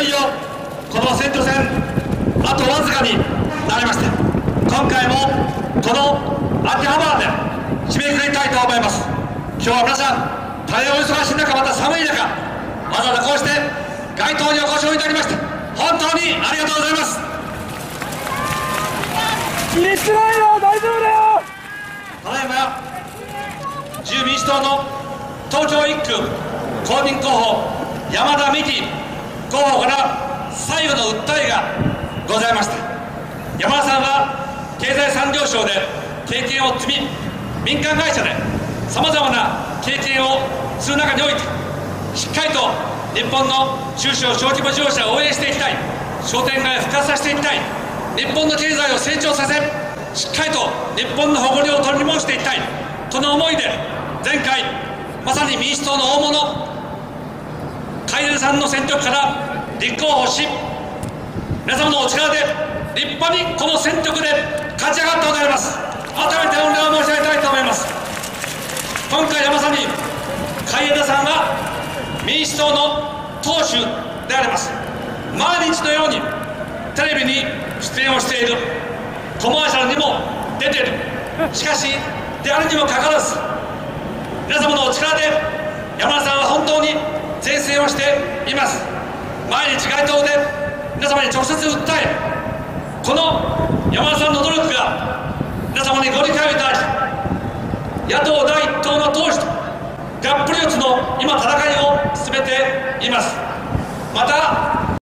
よこの選挙戦あとわずかになりまして、今回もこの秋葉原で締めくくりたいと思います。今日は皆さん大変お忙しい中、また寒い中、わざわざこうして街頭にお越しをいただきまして本当にありがとうございます。 入れてないよ、大丈夫だよ。 ただいま自由民主党の東京1区公認候補山田美樹候補から最後の訴えがございました。山田さんは経済産業省で経験を積み、民間会社でさまざまな経験をする中において、しっかりと日本の中小小規模事業者を応援していきたい、商店街を復活させていきたい、日本の経済を成長させ、しっかりと日本の誇りを取り戻していきたい、この思いで前回まさに民主党の大物海出さんの選挙区から立候補し、皆様のお力で立派にこの選挙区で勝ち上がってございます。改めて御礼を申し上げたいと思います。今回はまさに海江田さんは民主党の党首であります。毎日のようにテレビに出演をしている、コマーシャルにも出ている。しかしであるにもかかわらず、皆様のお力で山田さんは本当に善戦をしています。毎日街頭で皆様に直接訴え、この山田さんの努力が皆様にご理解をいただき、野党第一党の党首とがっぷり四つの今戦いを進めています。また